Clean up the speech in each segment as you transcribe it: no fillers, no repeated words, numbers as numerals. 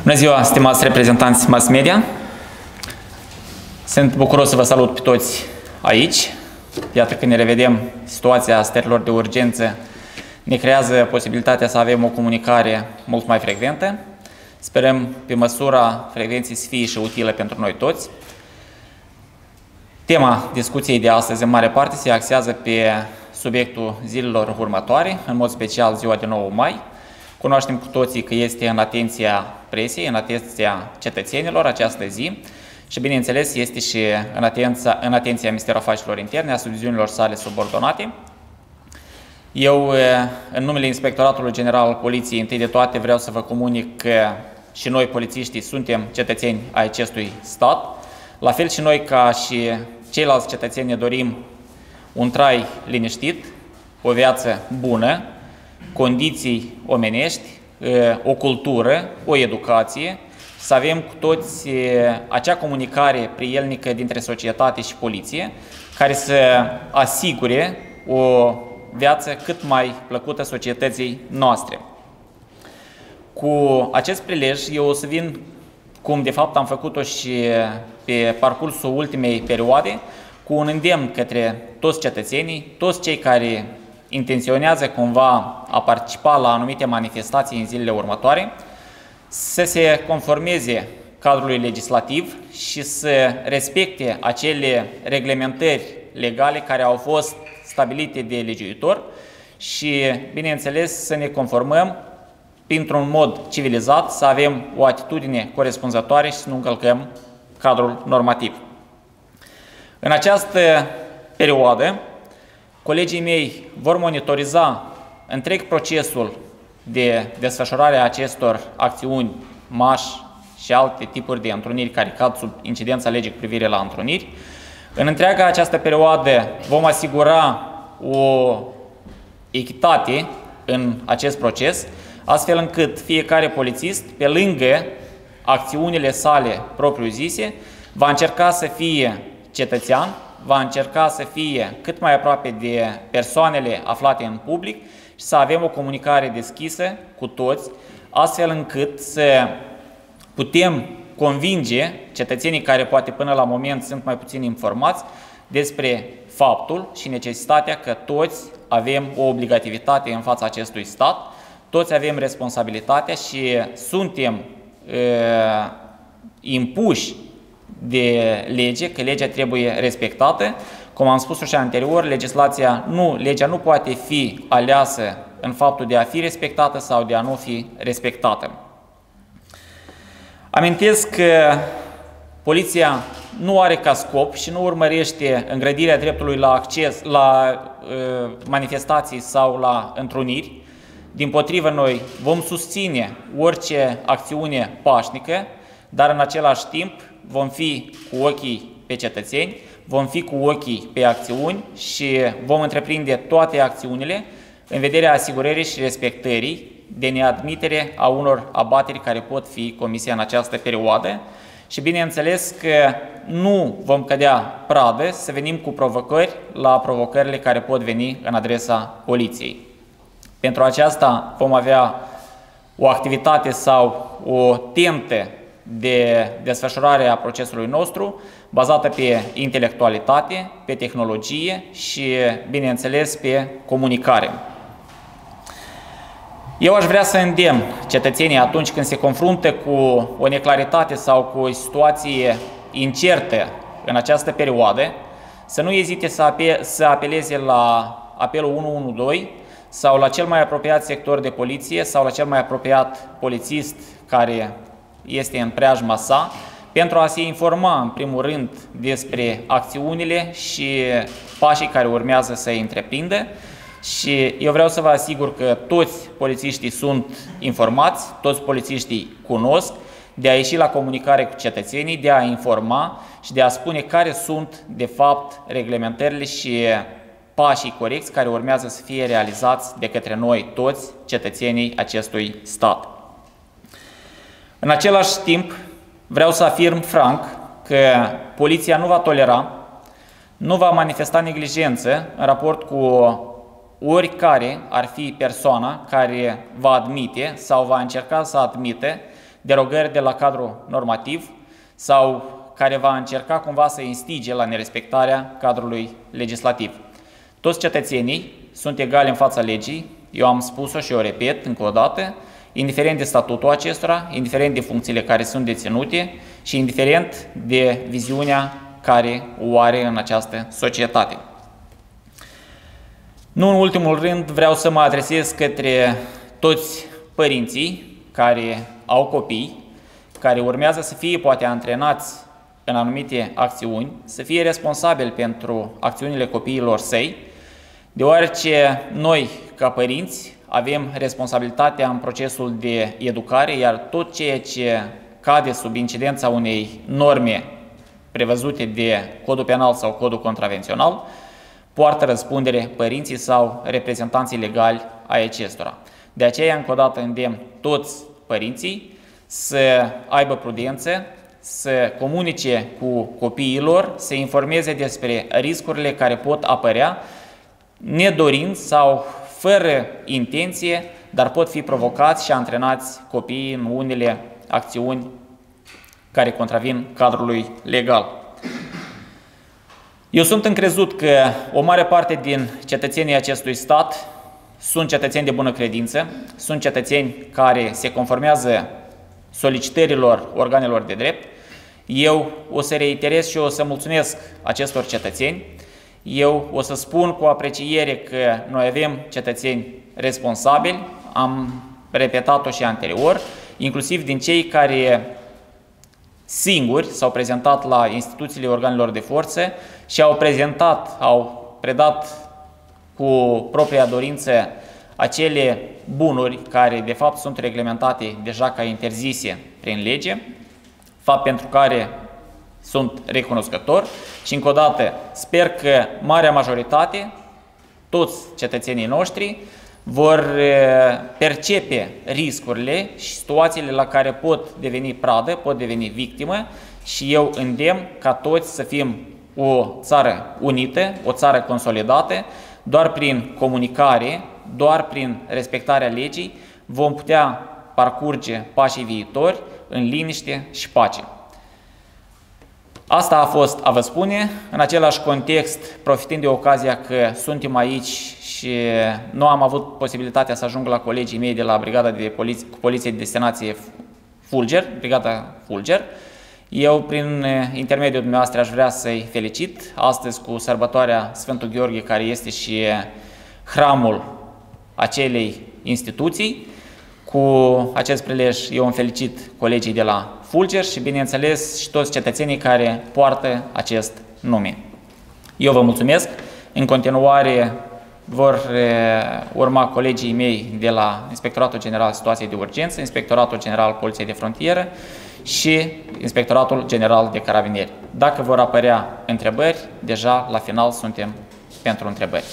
Bună ziua, stimați reprezentanți mass media! Sunt bucuros să vă salut pe toți aici. Iată că ne revedem, situația stărilor de urgență ne creează posibilitatea să avem o comunicare mult mai frecventă. Sperăm pe măsura frecvenței să fie și utilă pentru noi toți. Tema discuției de astăzi, în mare parte, se axează pe subiectul zilelor următoare, în mod special ziua de 9 mai. Cunoaștem cu toții că este în atenția presiei, în atenția cetățenilor această zi și, bineînțeles, este și în atenția Ministerului Afacerilor Interne, a subdiviziunilor sale subordonate. Eu, în numele Inspectoratului General al Poliției, întâi de toate vreau să vă comunic că și noi, polițiștii, suntem cetățeni ai acestui stat. La fel și noi, ca și ceilalți cetățeni, ne dorim un trai liniștit, o viață bună, condiții omenești, o cultură, o educație, să avem cu toți acea comunicare prielnică dintre societate și poliție, care să asigure o viață cât mai plăcută societății noastre. Cu acest prilej, eu o să vin, cum de fapt am făcut-o și pe parcursul ultimei perioade, cu un îndemn către toți cetățenii, toți cei care intenționează cumva a participa la anumite manifestații în zilele următoare, să se conformeze cadrului legislativ și să respecte acele reglementări legale care au fost stabilite de legiuitor și, bineînțeles, să ne conformăm printr-un mod civilizat, să avem o atitudine corespunzătoare și să nu încălcăm cadrul normativ. În această perioadă, colegii mei vor monitoriza întreg procesul de desfășurare a acestor acțiuni, marș și alte tipuri de întruniri care cad sub incidența legii cu privire la întruniri. În întreaga această perioadă vom asigura o echitate în acest proces, astfel încât fiecare polițist, pe lângă acțiunile sale propriu-zise, va încerca să fie cetățean, va încerca să fie cât mai aproape de persoanele aflate în public și să avem o comunicare deschisă cu toți, astfel încât să putem convinge cetățenii care poate până la moment sunt mai puțin informați despre faptul și necesitatea că toți avem o obligativitate în fața acestui stat, toți avem responsabilitatea și suntem impuși de lege, că legea trebuie respectată. Cum am spus și anterior, legea nu poate fi aleasă în faptul de a fi respectată sau de a nu fi respectată. Amintesc că poliția nu are ca scop și nu urmărește îngrădirea dreptului la acces la manifestații sau la întruniri. Dimpotrivă, noi vom susține orice acțiune pașnică, dar în același timp vom fi cu ochii pe cetățeni, vom fi cu ochii pe acțiuni și vom întreprinde toate acțiunile în vederea asigurării și respectării de neadmitere a unor abateri care pot fi comise în această perioadă și bineînțeles că nu vom cădea pradă să venim cu provocări la provocările care pot veni în adresa poliției. Pentru aceasta vom avea o activitate sau o tentă de desfășurare a procesului nostru bazată pe intelectualitate, pe tehnologie și, bineînțeles, pe comunicare. Eu aș vrea să îndemn cetățenii atunci când se confruntă cu o neclaritate sau cu o situație incertă în această perioadă, să nu ezite să apeleze la apelul 112 sau la cel mai apropiat sector de poliție sau la cel mai apropiat polițist care este în preajma sa, pentru a se informa în primul rând despre acțiunile și pașii care urmează să îi întreprindă. Și eu vreau să vă asigur că toți polițiștii sunt informați, toți polițiștii cunosc, de a ieși la comunicare cu cetățenii, de a informa și de a spune care sunt de fapt reglementările și pașii corecți care urmează să fie realizați de către noi toți cetățenii acestui stat. În același timp, vreau să afirm franc că poliția nu va tolera, nu va manifesta neglijență în raport cu oricare ar fi persoana care va admite sau va încerca să admite derogări de la cadrul normativ sau care va încerca cumva să instige la nerespectarea cadrului legislativ. Toți cetățenii sunt egali în fața legii, eu am spus-o și o repet încă o dată, indiferent de statutul acestora, indiferent de funcțiile care sunt deținute și indiferent de viziunea care o are în această societate. Nu în ultimul rând vreau să mă adresez către toți părinții care au copii, care urmează să fie poate antrenați în anumite acțiuni, să fie responsabili pentru acțiunile copiilor săi, deoarece noi, ca părinți, avem responsabilitatea în procesul de educare, iar tot ceea ce cade sub incidența unei norme prevăzute de Codul Penal sau Codul Contravențional, poartă răspundere părinții sau reprezentanții legali ai acestora. De aceea, încă o dată, îndemn toți părinții să aibă prudență, să comunice cu copiilor, să informeze despre riscurile care pot apărea, nedorind sau fără intenție, dar pot fi provocați și antrenați copiii în unele acțiuni care contravin cadrului legal. Eu sunt încrezut că o mare parte din cetățenii acestui stat sunt cetățeni de bună credință, sunt cetățeni care se conformează solicitărilor organelor de drept. Eu o să reiterez și o să mulțumesc acestor cetățeni. Eu o să spun cu apreciere că noi avem cetățeni responsabili, am repetat-o și anterior, inclusiv din cei care singuri s-au prezentat la instituțiile organelor de forță și au predat cu propria dorință acele bunuri care de fapt sunt reglementate deja ca interzise prin lege, fapt pentru care sunt recunoscător și încă o dată sper că marea majoritate, toți cetățenii noștri, vor percepe riscurile și situațiile la care pot deveni pradă, pot deveni victimă și eu îndemn ca toți să fim o țară unită, o țară consolidată. Doar prin comunicare, doar prin respectarea legii vom putea parcurge pașii viitori în liniște și pace. Asta a fost a vă spune. În același context, profitând de ocazia că suntem aici și nu am avut posibilitatea să ajung la colegii mei de la Brigada de Poliție de Destinație Fulger, Brigada Fulger, eu, prin intermediul dumneavoastră, aș vrea să-i felicit astăzi cu sărbătoarea Sfântul Gheorghe, care este și hramul acelei instituții. Cu acest prilej eu îmi felicit colegii de la Fulger și, bineînțeles, și toți cetățenii care poartă acest nume. Eu vă mulțumesc. În continuare vor urma colegii mei de la Inspectoratul General Situației de Urgență, Inspectoratul General Poliției de Frontieră și Inspectoratul General de Carabinieri. Dacă vor apărea întrebări, deja la final suntem pentru întrebări.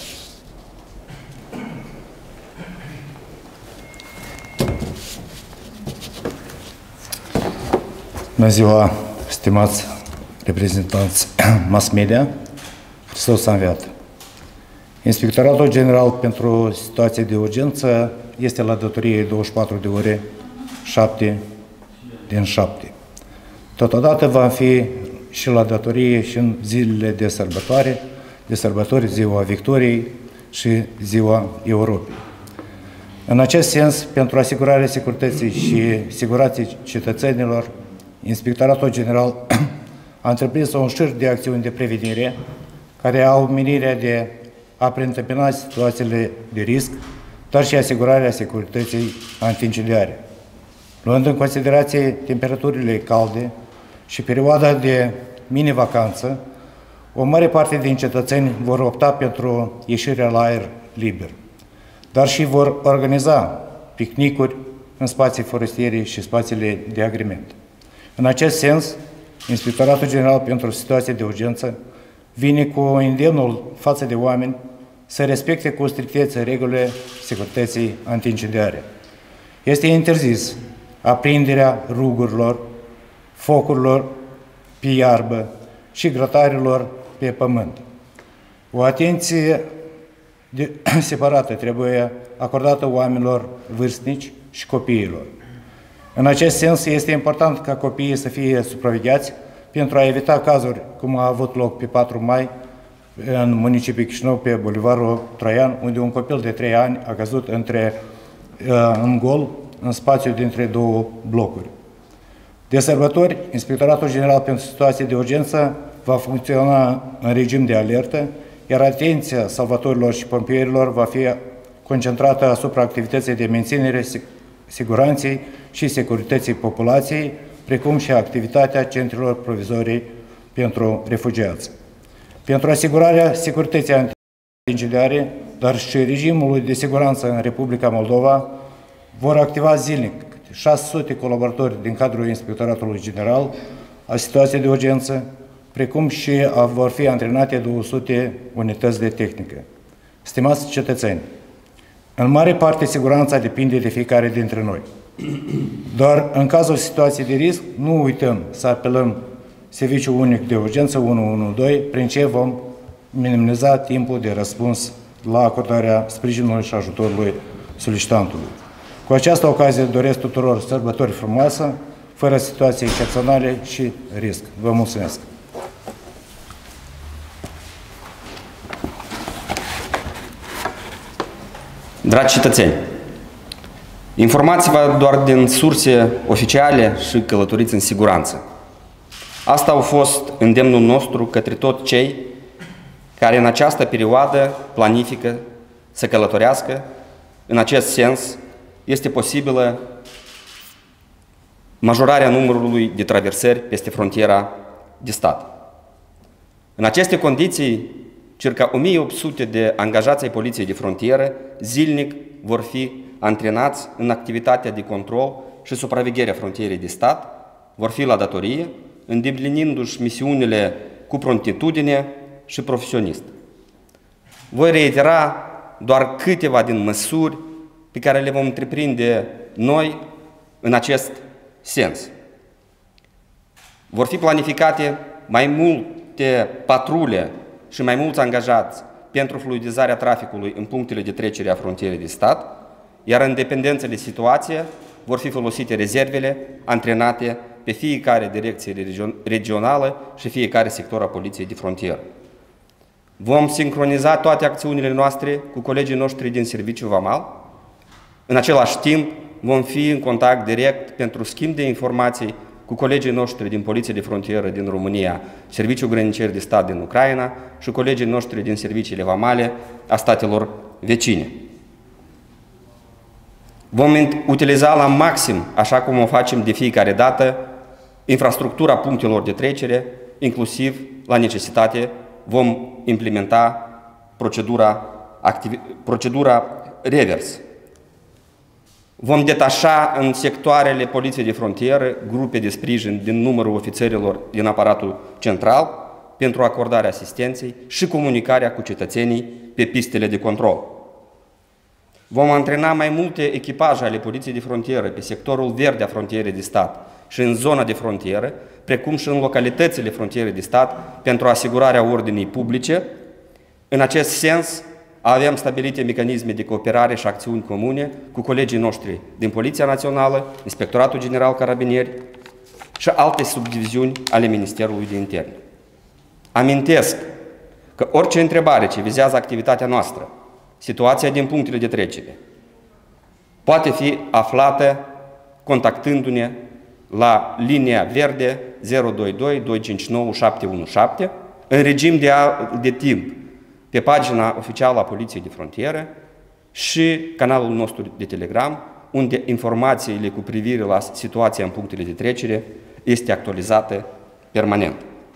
Bună ziua, stimați reprezentanți mass media, Hristos a înviat. Inspectoratul General pentru Situații de Urgență este la datorie 24 de ore, 7 din 7. Totodată va fi și la datorie și în zilele de sărbători, Ziua Victoriei și Ziua Europei. În acest sens, pentru asigurarea securității și siguranței cetățenilor, Inspectoratul General a întreprins un șir de acțiuni de prevenire care au menirea de a preîntâmpina situațiile de risc, dar și asigurarea securității antiincendiare. Luând în considerație temperaturile calde și perioada de mini-vacanță, o mare parte din cetățeni vor opta pentru ieșirea la aer liber, dar și vor organiza picnicuri în spații forestiere și spațiile de agrement. În acest sens, Inspectoratul General pentru Situații de Urgență vine cu îndemnul față de oameni să respecte cu strictețe regulile securității antiincendiare. Este interzis aprinderea rugurilor, focurilor pe iarbă și grătarilor pe pământ. O atenție separată trebuie acordată oamenilor vârstnici și copiilor. În acest sens, este important ca copiii să fie supravegheați pentru a evita cazuri cum a avut loc pe 4 mai în municipiul Chișinău, pe Bulevardul Traian, unde un copil de 3 ani a căzut în gol, în spațiul dintre două blocuri. De sărbători, Inspectoratul General pentru Situații de Urgență va funcționa în regim de alertă, iar atenția salvatorilor și pompierilor va fi concentrată asupra activității de menținere siguranței și securității populației, precum și activitatea centrelor provizorii pentru refugiați. Pentru asigurarea securității anti-incendiare, dar și regimului de siguranță în Republica Moldova, vor activa zilnic 600 colaboratori din cadrul Inspectoratului General a Situației de Urgență, precum și vor fi antrenate 200 unități de tehnică. Stimați cetățeni, în mare parte siguranța depinde de fiecare dintre noi. Doar în cazul situației de risc, nu uităm să apelăm Serviciul Unic de Urgență 112, prin ce vom minimiza timpul de răspuns la acordarea sprijinului și ajutorului solicitantului. Cu această ocazie doresc tuturor sărbători frumoase, fără situații excepționale și risc. Vă mulțumesc! Dragi cetățeni, informați-vă doar din surse oficiale și călătoriți în siguranță. Asta a fost îndemnul nostru către toți cei care în această perioadă planifică să călătorească. În acest sens, este posibilă majorarea numărului de traversări peste frontiera de stat. În aceste condiții, circa 1800 de angajați ai Poliției de Frontieră zilnic vor fi antrenați în activitatea de control și supravegherea frontierei de stat, vor fi la datorie, îndeplinindu-și misiunile cu promptitudine și profesionist. Voi reitera doar câteva din măsuri pe care le vom întreprinde noi în acest sens. Vor fi planificate mai multe patrule și mai mulți angajați pentru fluidizarea traficului în punctele de trecere a frontierei de stat, iar în dependență de situație vor fi folosite rezervele antrenate pe fiecare direcție regională și fiecare sector a Poliției de Frontieră. Vom sincroniza toate acțiunile noastre cu colegii noștri din Serviciul Vamal. În același timp, vom fi în contact direct pentru schimb de informații cu colegii noștri din Poliția de Frontieră din România, Serviciul Grănicier de Stat din Ucraina și colegii noștri din serviciile vamale a statelor vecine. Vom utiliza la maxim, așa cum o facem de fiecare dată, infrastructura punctelor de trecere, inclusiv, la necesitate, vom implementa procedura revers. Vom detașa în sectoarele Poliției de Frontieră grupe de sprijin din numărul ofițerilor din aparatul central pentru acordarea asistenței și comunicarea cu cetățenii pe pistele de control. Vom antrena mai multe echipaje ale Poliției de Frontieră pe sectorul verde a frontierei de stat și în zona de frontieră, precum și în localitățile frontierei de stat, pentru asigurarea ordinii publice. În acest sens, avem stabilite mecanisme de cooperare și acțiuni comune cu colegii noștri din Poliția Națională, Inspectoratul General Carabinieri și alte subdiviziuni ale Ministerului de Interne. Amintesc că orice întrebare ce vizează activitatea noastră, situația din punctele de trecere, poate fi aflată contactându-ne la linia verde 022 259 717 în regim de timp pe pagina oficială a Poliției de Frontieră și canalul nostru de Telegram, unde informațiile cu privire la situația în punctele de trecere este actualizată permanent.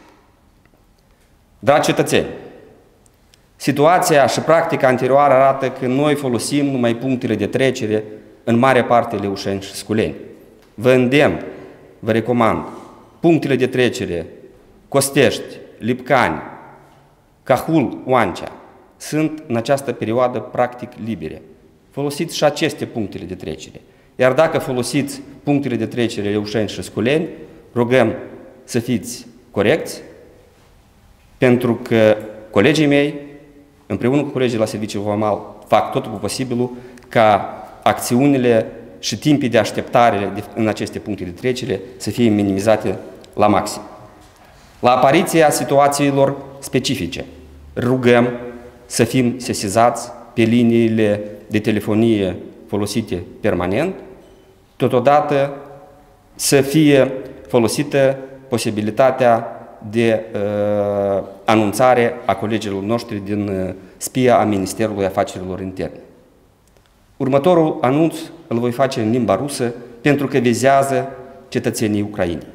Dragi cetățeni, situația și practica anterioară arată că noi folosim numai punctele de trecere, în mare parte Leușeni și Sculeni. Vă îndemn, vă recomand, punctele de trecere Costești, Lipcani, Cahul, Oancea sunt în această perioadă practic libere. Folosiți și aceste punctele de trecere. Iar dacă folosiți punctele de trecere Leușeni și Sculeni, rugăm să fiți corecți, pentru că colegii mei, împreună cu colegii la Serviciul Vamal, fac tot posibilul ca acțiunile și timpii de așteptare în aceste puncte de trecere să fie minimizate la maxim. La apariția situațiilor specifice, rugăm să fim sesizați pe liniile de telefonie folosite permanent, totodată să fie folosită posibilitatea de anunțare a colegilor noștri din SPIA a Ministerului Afacerilor Interne. Următorul anunț îl voi face în limba rusă pentru că vizează cetățenii Украины.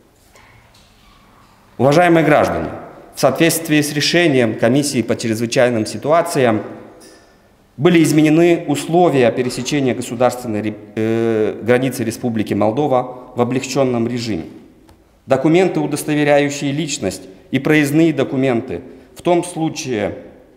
Уважаемые граждане, в соответствии с решением Комиссии по чрезвычайным ситуациям были изменены условия пересечения государственной границы Республики Молдова в облегченном режиме. Документы, удостоверяющие личность, и проездные документы, в том случае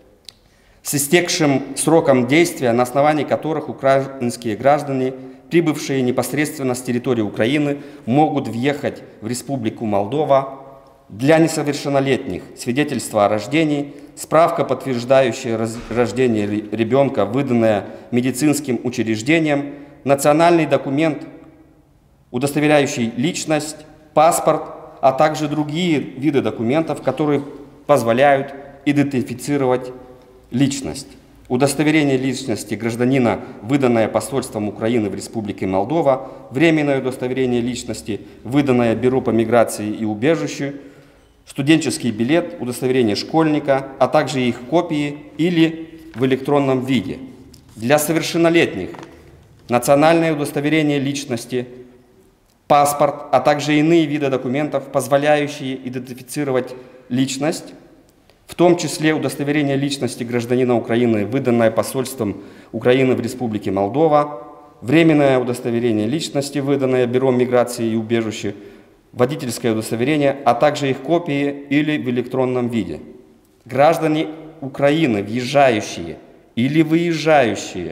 с истекшим сроком действия, на основании которых украинские граждане, прибывшие непосредственно с территории Украины, могут въехать в Республику Молдова. Для несовершеннолетних свидетельство о рождении, справка, подтверждающая рождение ребенка, выданная медицинским учреждением, национальный документ, удостоверяющий личность, паспорт, а также другие виды документов, которые позволяют идентифицировать личность. Удостоверение личности гражданина, выданное посольством Украины в Республике Молдова, временное удостоверение личности, выданное Бюро по миграции и убежищу, студенческий билет, удостоверение школьника, а также их копии или в электронном виде. Для совершеннолетних национальное удостоверение личности, паспорт, а также иные виды документов, позволяющие идентифицировать личность, в том числе удостоверение личности гражданина Украины, выданное посольством Украины в Республике Молдова, временное удостоверение личности, выданное Бюро миграции и убежища, водительское удостоверение, а также их копии или в электронном виде. Граждане Украины, въезжающие или выезжающие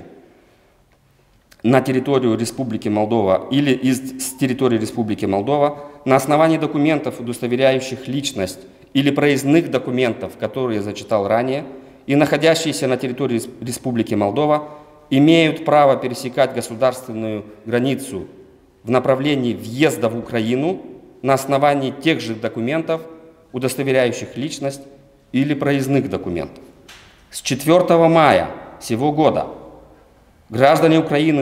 на территорию Республики Молдова или с территории Республики Молдова на основании документов, удостоверяющих личность или проездных документов, которые я зачитал ранее, и находящиеся на территории Республики Молдова, имеют право пересекать государственную границу в направлении въезда в Украину на основании тех же документов, удостоверяющих личность или проездных документов. С 4 мая сего года граждане Украины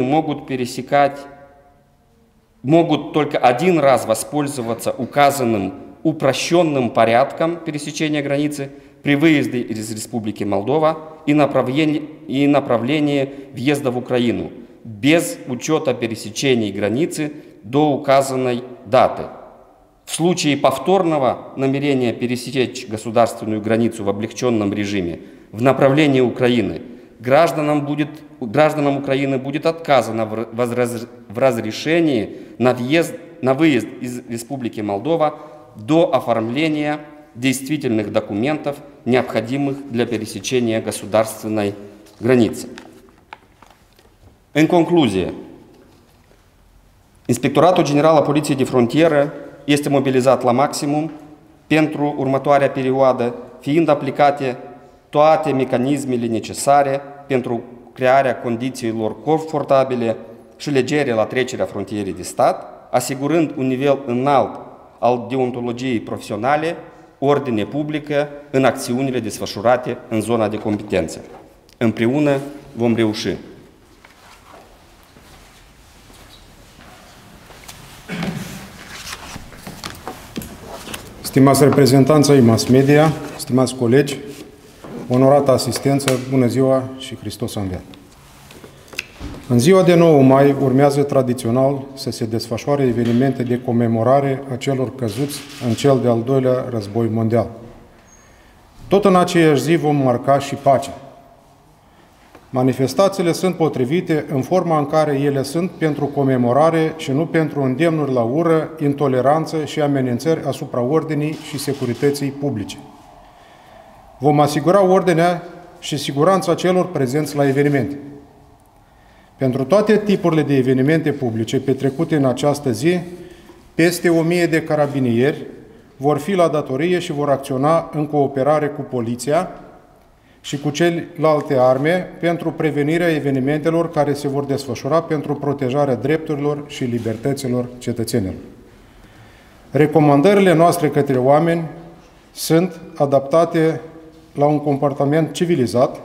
могут только один раз воспользоваться указанным упрощенным порядком пересечения границы при выезде из Республики Молдова и направлении въезда в Украину, без учета пересечений границы до указанной даты. В случае повторного намерения пересечь государственную границу в облегченном режиме в направлении Украины, гражданам Украины будет отказано в разрешении на выезд из Республики Молдова до оформления действительных документов, необходимых для пересечения государственной границы. În concluzie, Inspectoratul General al Poliției de Frontieră este mobilizat la maximum pentru următoarea perioadă, fiind aplicate toate mecanismele necesare pentru crearea condițiilor confortabile și legere la trecerea frontierei de stat, asigurând un nivel înalt al deontologiei profesionale, ordine publică în acțiunile desfășurate în zona de competență. Împreună vom reuși. Stimați reprezentanți ai mass media, stimați colegi, onorată asistență, bună ziua și Hristos a înviat! În ziua de 9 mai urmează tradițional să se desfășoare evenimente de comemorare a celor căzuți în cel de-al doilea război mondial. Tot în aceeași zi vom marca și pacea. Manifestațiile sunt potrivite în forma în care ele sunt pentru comemorare și nu pentru îndemnuri la ură, intoleranță și amenințări asupra ordinii și securității publice. Vom asigura ordinea și siguranța celor prezenți la evenimente. Pentru toate tipurile de evenimente publice petrecute în această zi, peste 1000 de carabinieri vor fi la datorie și vor acționa în cooperare cu poliția și cu celelalte arme pentru prevenirea evenimentelor care se vor desfășura pentru protejarea drepturilor și libertăților cetățenilor. Recomandările noastre către oameni sunt adaptate la un comportament civilizat,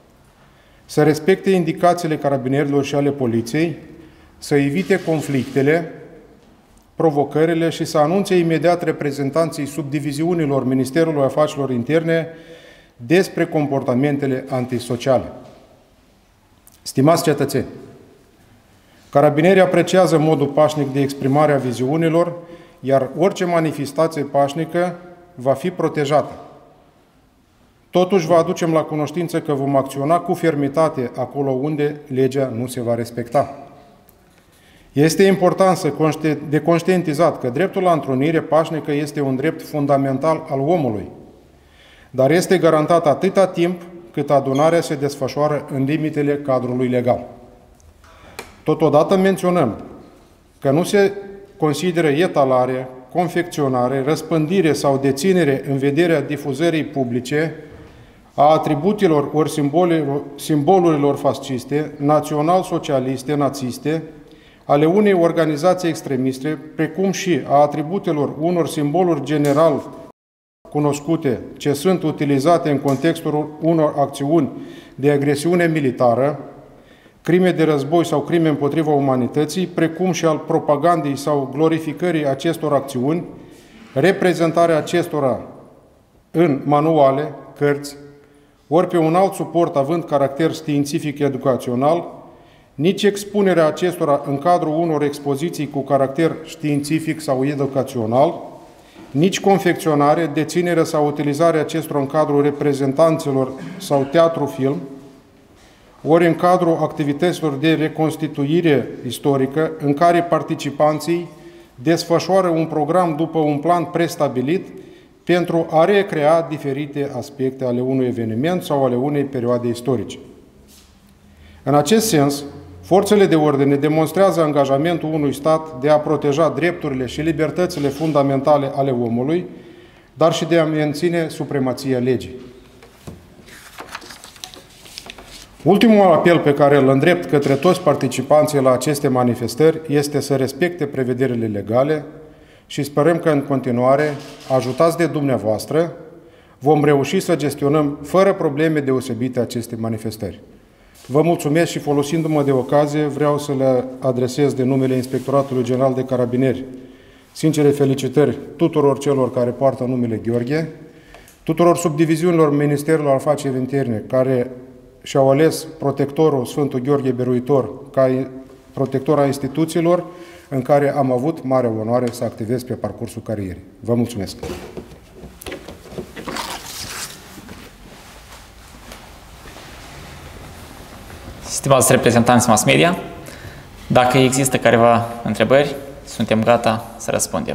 să respecte indicațiile carabinierilor și ale poliției, să evite conflictele, provocările și să anunțe imediat reprezentanții subdiviziunilor Ministerului Afacerilor Interne despre comportamentele antisociale. Stimați cetățeni, carabinierii apreciază modul pașnic de exprimare a viziunilor, iar orice manifestație pașnică va fi protejată. Totuși, vă aducem la cunoștință că vom acționa cu fermitate acolo unde legea nu se va respecta. Este important de conștientizat că dreptul la întrunire pașnică este un drept fundamental al omului, dar este garantat atâta timp cât adunarea se desfășoară în limitele cadrului legal. Totodată menționăm că nu se consideră etalare, confecționare, răspândire sau deținere în vederea difuzării publice a atributelor ori simbolurilor fasciste, național-socialiste, naziste, ale unei organizații extremiste, precum și a atributelor unor simboluri general cunoscute ce sunt utilizate în contextul unor acțiuni de agresiune militară, crime de război sau crime împotriva umanității, precum și al propagandei sau glorificării acestor acțiuni, reprezentarea acestora în manuale, cărți, ori pe un alt suport având caracter științific-educațional, nici expunerea acestora în cadrul unor expoziții cu caracter științific sau educațional, nici confecționare, deținere sau utilizarea acestora în cadrul reprezentanților sau teatru-film, ori în cadrul activităților de reconstituire istorică, în care participanții desfășoară un program după un plan prestabilit pentru a recrea diferite aspecte ale unui eveniment sau ale unei perioade istorice. În acest sens, forțele de ordine demonstrează angajamentul unui stat de a proteja drepturile și libertățile fundamentale ale omului, dar și de a menține supremația legii. Ultimul apel pe care îl îndrept către toți participanții la aceste manifestări este să respecte prevederile legale și sperăm că în continuare, ajutați de dumneavoastră, vom reuși să gestionăm fără probleme deosebite aceste manifestări. Vă mulțumesc și folosindu-mă de ocazie, vreau să le adresez de numele Inspectoratului General de Carabinieri sincere felicitări tuturor celor care poartă numele Gheorghe, tuturor subdiviziunilor Ministerului Afacerilor Interne care și-au ales protectorul Sfântul Gheorghe Biruitor ca protector a instituțiilor în care am avut mare onoare să activez pe parcursul carierei. Vă mulțumesc! Stimați reprezentanți mass media, dacă există careva întrebări, suntem gata să răspundem.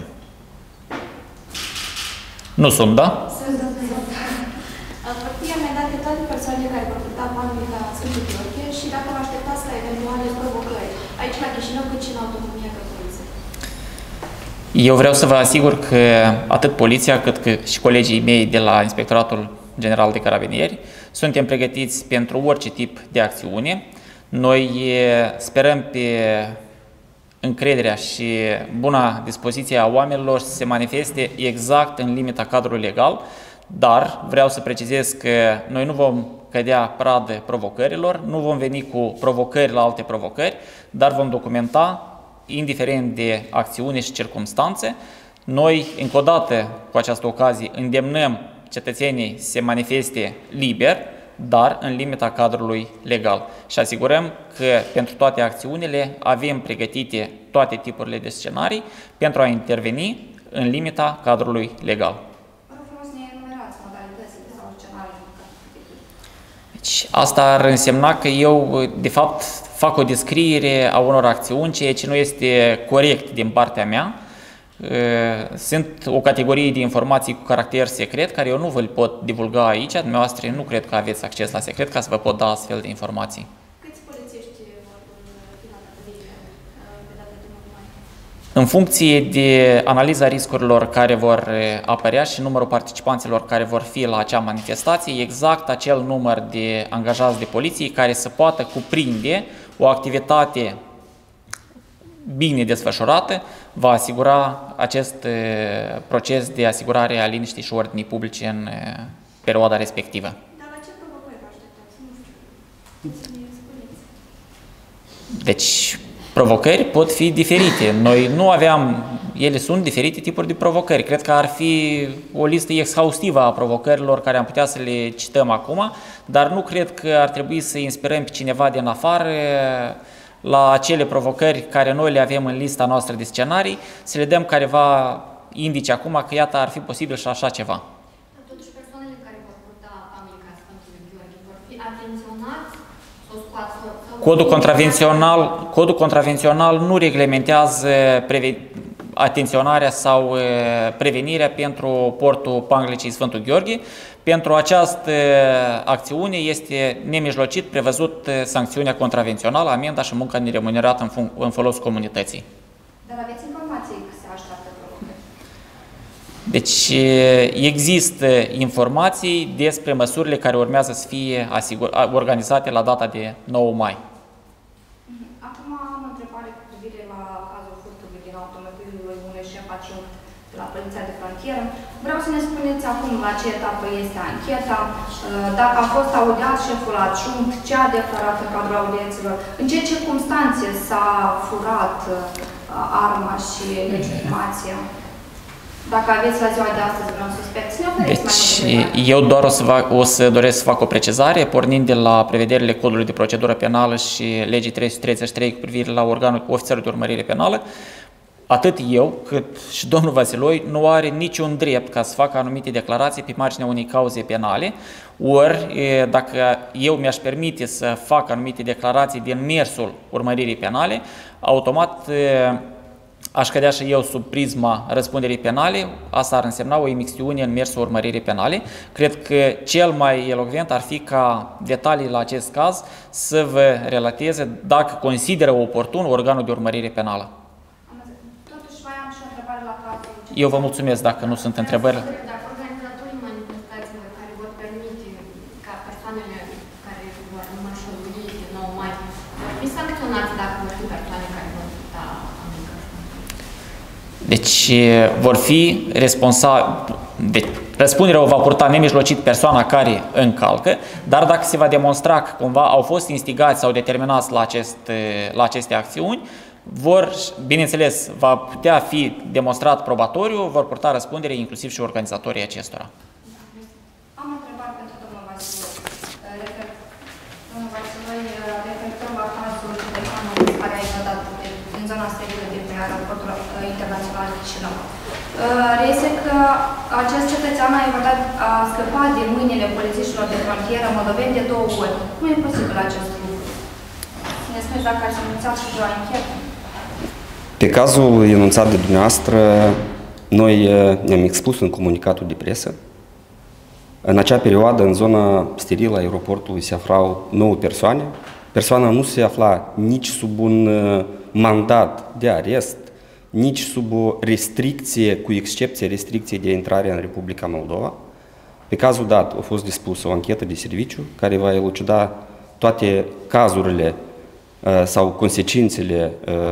Nu sunt, da? Sunt. Vor fi amendate toate persoanele care vor purta banul la Sfântul Gheorghe și dacă vă așteptați la eventuale provocări, aici la Chișinău, cât și în autonomia Cătulițe. Eu vreau să vă asigur că atât poliția cât și colegii mei de la Inspectoratul General de Carabinieri suntem pregătiți pentru orice tip de acțiune. Noi sperăm pe încrederea și buna dispoziție a oamenilor să se manifeste exact în limita cadrului legal, dar vreau să precizez că noi nu vom cădea pradă provocărilor, nu vom veni cu provocări la alte provocări, dar vom documenta, indiferent de acțiune și circumstanțe. Noi, încă o dată, cu această ocazie, îndemnăm cetățenii să se manifeste liber, dar în limita cadrului legal. Și asigurăm că pentru toate acțiunile avem pregătite toate tipurile de scenarii pentru a interveni în limita cadrului legal. Deci, asta ar însemna că eu, de fapt, fac o descriere a unor acțiuni, ceea ce nu este corect din partea mea. Sunt o categorie de informații cu caracter secret, care eu nu vă pot divulga aici. Dumneavoastră nu cred că aveți acces la secret ca să vă pot da astfel de informații. Câți polițiști vor fi la Cătălinică pe data de 9 mai? În funcție de analiza riscurilor care vor apărea și numărul participanților care vor fi la acea manifestație, exact acel număr de angajați de poliție care să poată cuprinde o activitate bine desfășurată, va asigura acest proces de asigurare a liniștii și ordinii publice în perioada respectivă. Dar la ce provocări vă așteptați? Nu știu. Deci, provocări pot fi diferite. Noi nu aveam, ele sunt diferite tipuri de provocări. Cred că ar fi o listă exhaustivă a provocărilor care am putea să le cităm acum, dar nu cred că ar trebui să inspirăm pe cineva din afară la acele provocări care noi le avem în lista noastră de scenarii, să le dăm careva indice acum că iată ar fi posibil și așa ceva. Totuși, persoanele care vor purta Pamlica Sfântului Gheorghe vor fi atenționați să o scoată? Codul contravențional nu reglementează atenționarea sau prevenirea pentru portul Panglicii Sfântul Gheorghe. Pentru această acțiune este nemijlocit prevăzut sancțiunea contravențională, amenda și munca neremunerată în folosul comunității. Dar aveți informații că se așteaptă provocări? Deci există informații despre măsurile care urmează să fie organizate la data de 9 mai. Acum am o întrebare cu privire la cazul furtului din automobilul lui unui șef adjunct de la Poliția de Frontieră. Vreau să ne spuneți acum la ce etapă este ancheta, dacă a fost audiat șeful adjunct, ce a declarat în cadrul audienților, în ce circunstanțe s-a furat arma și legitimația. Dacă aveți la ziua de astăzi vreun suspect, să ne oferiți mai multe. Eu doar o să doresc să fac o precizare, pornind de la prevederile Codului de Procedură Penală și legii 333 cu privire la organul ofițerul de urmărire penală. Atât eu, cât și domnul Vasiloi nu are niciun drept ca să facă anumite declarații pe marginea unei cauze penale, ori dacă eu mi-aș permite să fac anumite declarații din mersul urmăririi penale, automat aș cădea și eu sub prisma răspunderii penale, asta ar însemna o imixtiune în mersul urmăririi penale. Cred că cel mai elocvent ar fi ca detalii la acest caz să vă relateze dacă consideră oportun organul de urmărire penală. Totuși, mai am și o întrebare la cazul. Eu vă mulțumesc dacă nu sunt întrebări. Dacă organizatorii manifestațiilor care vor permite ca persoanele care vor mărșălui de 9 mai vor fi sancționați dacă vor fi persoane care vor purta Pamlica. Deci vor fi responsabili. Deci, răspunderea o va purta nemijlocit persoana care încalcă, dar dacă se va demonstra că cumva au fost instigați sau determinați la aceste acțiuni, bineînțeles, va putea fi demonstrat probatoriu, vor purta răspundere inclusiv și organizatorii acestora. Am o întrebare pentru domnul Vasiloi. Domnul Vasiloi, referitor la cazul judecanului care a evadat din zona sterilă de pe aeroportul internațional Chișinău. Reiese că acest cetățean a scăpat din mâinile polițiștilor de frontieră moldoveni de 2 ori. Cum e posibil acest lucru? Ne spuneți dacă ați anunțat și de o anchetă? Pe cazul enunțat de dumneavoastră, noi ne-am expus în comunicatul de presă. În acea perioadă, în zona sterilă a aeroportului se aflau 9 persoane. Persoana nu se afla nici sub un mandat de arest, nici sub o restricție, cu excepție restricției de intrare în Republica Moldova. Pe cazul dat a fost dispusă o anchetă de serviciu care va elucida toate cazurile sau consecințele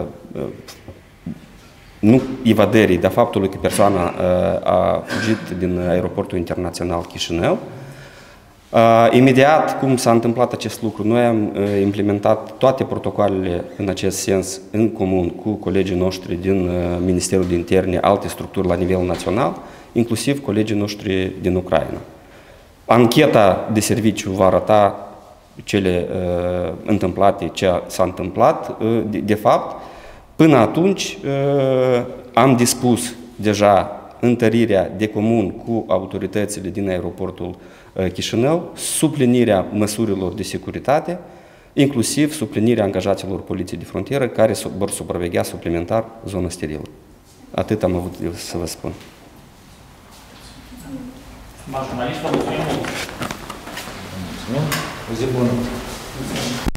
nu evadării, dar faptului că persoana a fugit din aeroportul internațional Chișinău. Imediat cum s-a întâmplat acest lucru, noi am implementat toate protocoalele în acest sens în comun cu colegii noștri din Ministerul de Interne, alte structuri la nivel național, inclusiv colegii noștri din Ucraina. Ancheta de serviciu va arăta cele întâmplate, ce s-a întâmplat. De fapt, până atunci am dispus deja întărirea de comun cu autoritățile din aeroportul Chișinău, suplinirea măsurilor de securitate, inclusiv suplinirea angajaților poliției de frontieră care vor supraveghea suplimentar zona sterilă. Atât am avut să vă spun. Mulțumim. O zi bună!